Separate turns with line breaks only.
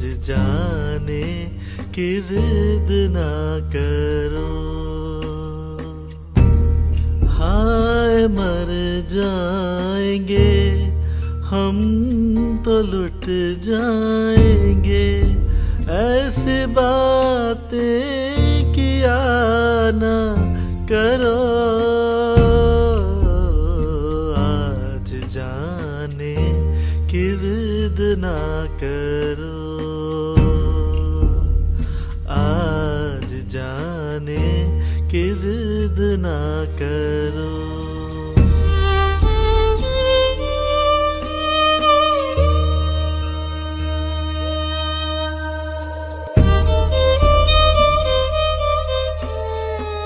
आज जाने की जिद ना करो। हाय मर जाएंगे हम तो लुट जाएंगे, ऐसी बातें किया ना करो। आज जाने की जिद ना करो, आज जाने की जिद ना करो।